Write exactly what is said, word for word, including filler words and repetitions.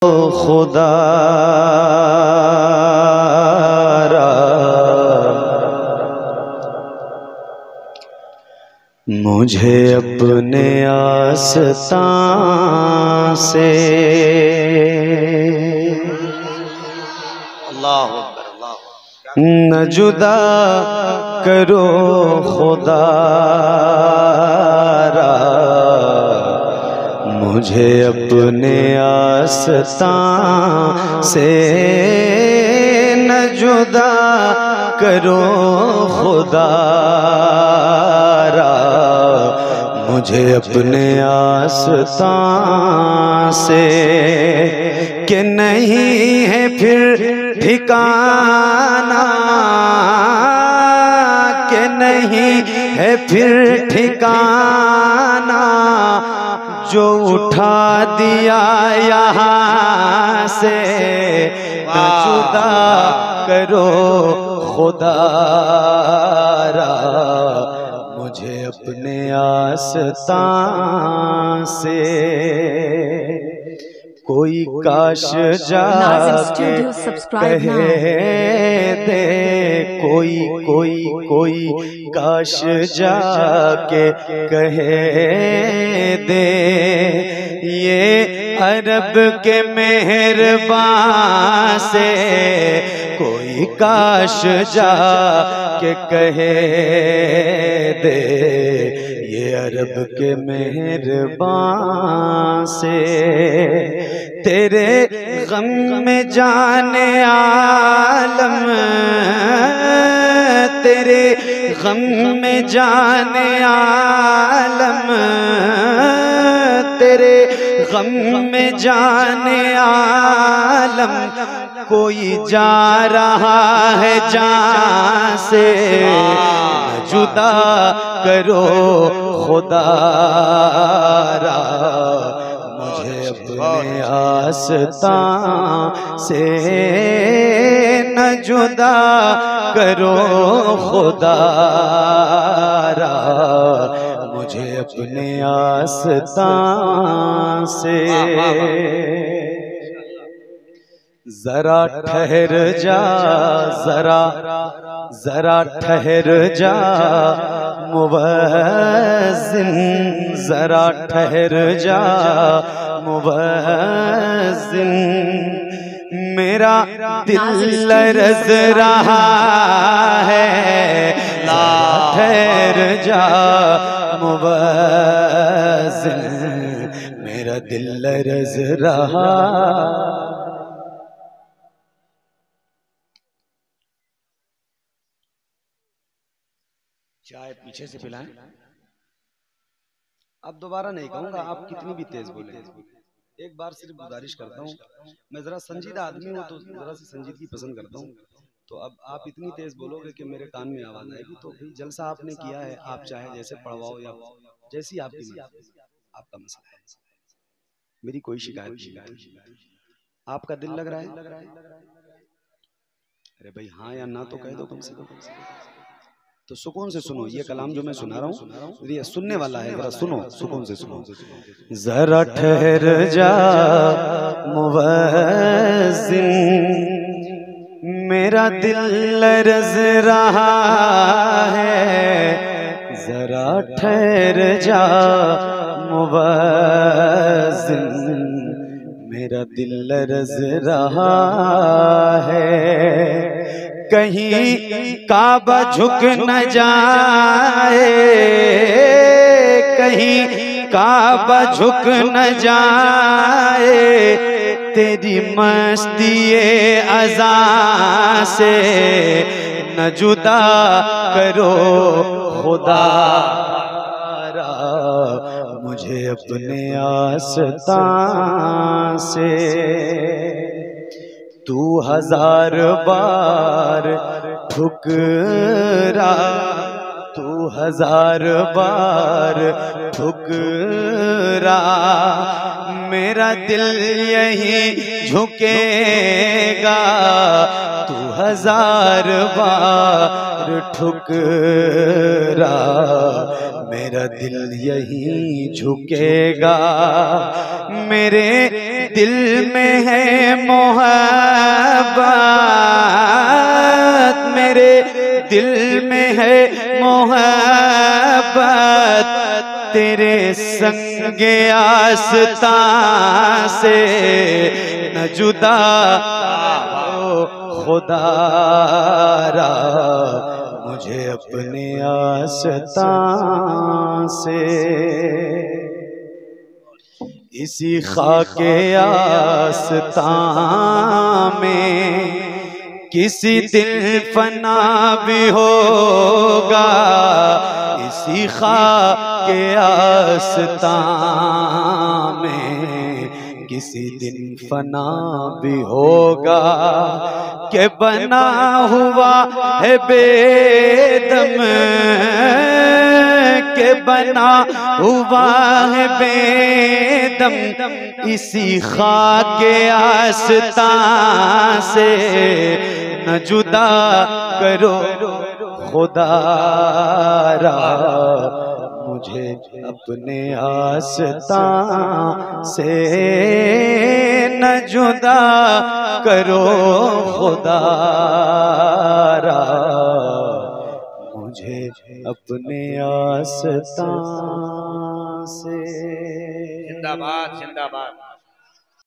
खुदा मुझे अपने आस्तां से अल्लाह अल्लाह न जुदा करो खुदा मुझे अपने आस्तां से न जुदा करो खुदा मुझे अपने आस्तां से कि नहीं है फिर ठिकाना कि नहीं है फिर ठिकाना जो उठा दिया यहाँ से न जुदा करो खुदा मुझे अपने आस्तां से कोई काश जाके कहे दे कोई कोई कोई काश जाके कहे दे ये अरब के मेहरबान से कोई काश जाके कहे दे ये अरब के मेहरबान से तेरे गम में जाने आलम तेरे गम में जाने आलम तेरे गम में जाने आलम कोई जा रहा है जान से जुदा करो खुदा मुझे अपने आस्तां से न जुदा करो खुदा मुझे अपने आस्तां से जरा ठहर जा जरा जरा ठहर जा मुवज़्ज़िन जरा ठहर जा मुवज़्ज़िन मेरा दिल लरज़ रहा है ठहर जा मुवज़्ज़िन मेरा दिल लरज़ रहा। चाय पीछे से पिलाएं। अब दोबारा नहीं कहूंगा, आप कितनी भी तेज बोले, एक बार सिर्फ गुजारिश करता हूँ। मैं जरा संजीदा आदमी हूँ तो जरा सी संजीदगी पसंद करता हूँ। तो अब आप इतनी तेज बोलोगे कि मेरे कान में आवाज आएगी। तो भाई जलसा आपने किया है, आप चाहे जैसे पढ़वाओ या जैसी आपकी आपका मसला है, मेरी कोई शिकायत नहीं। आपका दिल लग रहा है? अरे भाई हाँ या ना तो कह दो कम से कम। तो सुकून से सुनो, ये कलाम जो मैं सुना रहा हूँ ये सुनने वाला है, जरा सुनो, सुकून से सुनो। जरा ठहर जा मुवज़्ज़िन मेरा दिल लरज़ रहा है जरा ठहर जा मुवज़्ज़िन मेरा दिल लरज़ रहा है कहीं काबा झुक न जाए कहीं काबा झुक न जाए तेरी मस्ती अज़ा से न जुदा करो खुदा मुझे अपने आस्तां से। तू हजार बार ठुकरा तू हजार बार ठुकरा मेरा दिल यही झुकेगा तू हजार बार ठुकरा मेरा दिल यही झुकेगा। मेरे दिल में है मोहब्बत, मेरे दिल में है मोहब्बत, तेरे संगे आस्तां से न जुदा हो खुदारा मुझे अपने आस्तां से। इसी खाके आस्तां में किसी दिन फना भी होगा, इसी खाके आस्तां में किसी दिन फना भी होगा। के बना हुआ है बेदम, के बना हुआ है बेदम, इसी खाके आस्तां से न जुदा करो खुदारा मुझे अपने आस्तां से न जुदा करो खुदारा मुझे अपने आस्तां से। जिंदाबाद जिंदाबाद।